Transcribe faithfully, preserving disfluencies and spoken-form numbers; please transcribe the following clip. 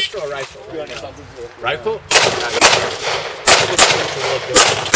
pistol or rifle? You want something to Rifle?